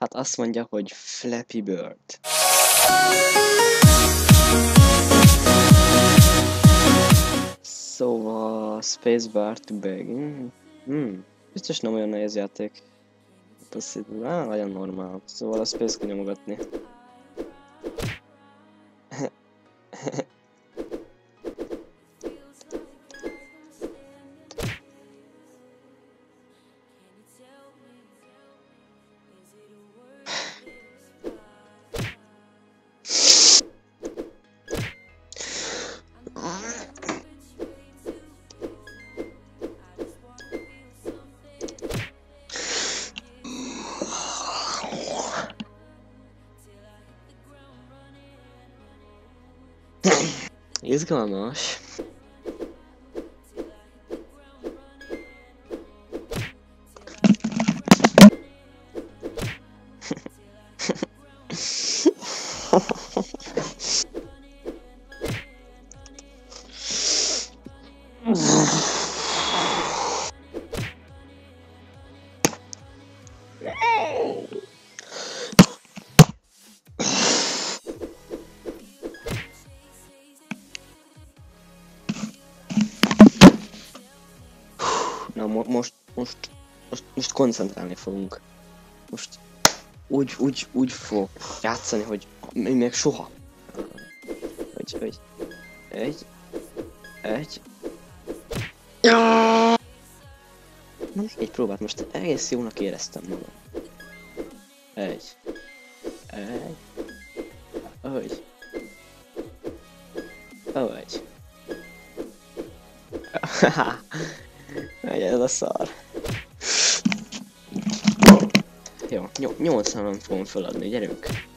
Hát azt mondja, hogy Flappy Bird. Szóval Spacebar to begin. Biztos nem olyan nehéz játék. Nagyon normál. Szóval a Space kell nyomogatni. Izgalmas. Na most koncentrálni fogunk. Most úgy fog játszani, hogy még soha. Hogy egy. Ja! Na még egy próbát, most egész jónak éreztem magam. Egy. Haha. Ez a szar. Jó, 80-an fogom feladni, gyerünk.